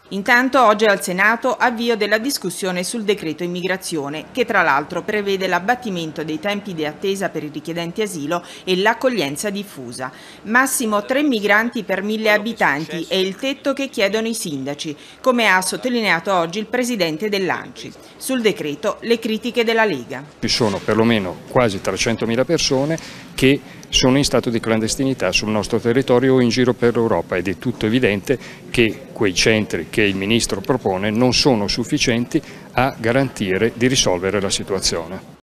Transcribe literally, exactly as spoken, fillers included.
Intanto oggi al Senato avvio della discussione sul decreto immigrazione, che tra l'altro prevede l'abbattimento dei tempi di attesa per i richiedenti asilo e l'accoglienza diffusa. Massimo tre migranti per mille abitanti è il tetto che chiedono i sindaci, come ha sottolineato oggi il presidente dell'ANCI. Sul decreto le critiche della Lega. Ci sono perlomeno quasi trecentomila persone che sono in stato di clandestinità sul nostro territorio o in giro per l'Europa ed è tutto evidente che quei centri che il Ministro propone non sono sufficienti a garantire di risolvere la situazione.